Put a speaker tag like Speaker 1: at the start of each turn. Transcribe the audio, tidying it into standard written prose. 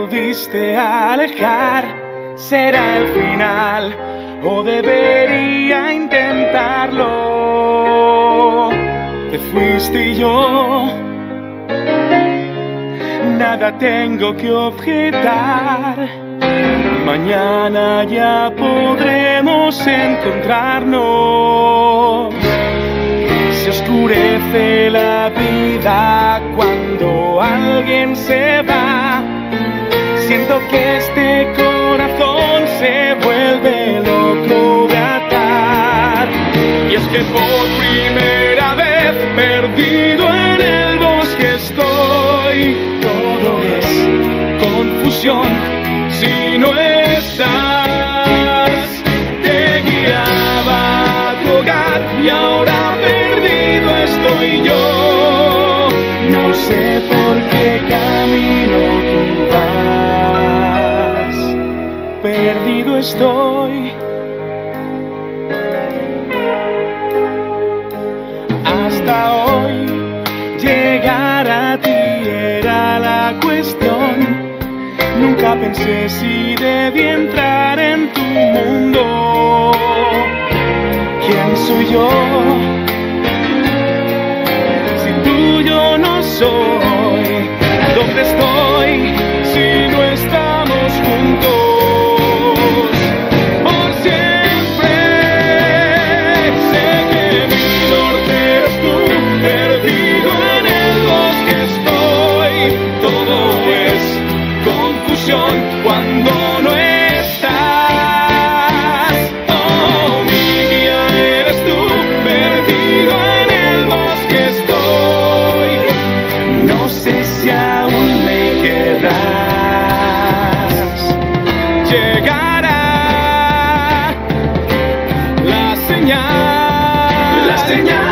Speaker 1: volviste a alejar. ¿Será el final o debería intentarlo? Te fuiste y yo nada tengo que objetar. Mañana ya podremos encontrarnos. Se oscurece la vida cuando alguien se va. Siento que este corazón se vuelve loco de atar. Y es que por primera vez perdido en el bosque estoy. Todo es confusión si no estás. Te guiaba a tu hogar y ahora perdido estoy yo. No sé por qué camino tú vas. Perdido estoy. Hasta hoy llegar a ti era la cuestión. Nunca pensé si debí entrar en tu mundo. ¿Quién soy yo? Si tuyo no soy. ¿Dónde estoy si no estamos juntos? Por siempre sé que mi norte eres tú. Perdido en el bosque estoy. Todo es confusión cuando no estás. Oh, mi guía eres tú. Perdido en el bosque estoy. No sé si aún me quedas. Llegará la señal